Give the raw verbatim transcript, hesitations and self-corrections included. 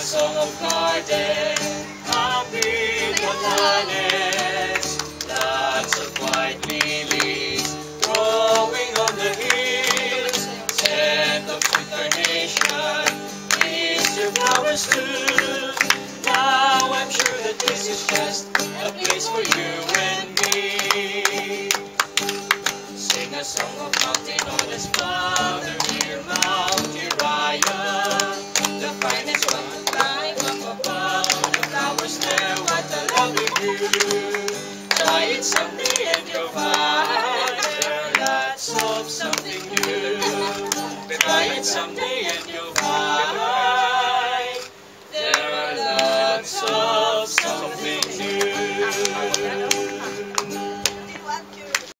song of garden, happy Batanes, lots of white lilies growing on the hills, scent of sweet carnation, these your flowers too. Now I'm sure that this is just a place for you and me. Sing a song of mountain honest Father, dear Mount Uriah, the finest one to climb up above. The flowers there, what a lovely view. Try it someday and you'll find there are lots of something new. Try it someday and you'll